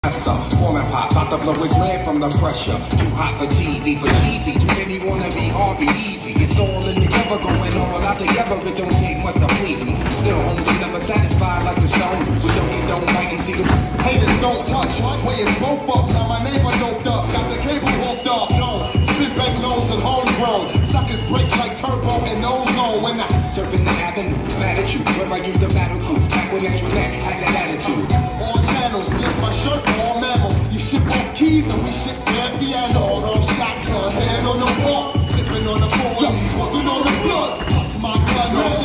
Falling pop, about to blow his lid from the pressure. Too hot for TV, for cheesy. Too many wanna be hard, be easy. It's all in together, going all out together. It don't take much to please me. Still, homes are never satisfied like the stone. We don't bite and see them. Haters don't touch, way it's both up. Now my neighbor doped up, got the cable hooked up. No, spit bank loans and homegrown. Suckers break like turbo and ozone. When I surfing the avenue, mad at you. Where I used the battle crew, back when Antoinette had that attitude. All channels, lift my shirt, all mammal. You ship off keys and we ship grand piano. Sword on shotgun, hand on the wall, sipping on the board, smoking on the blood. Bust my gun,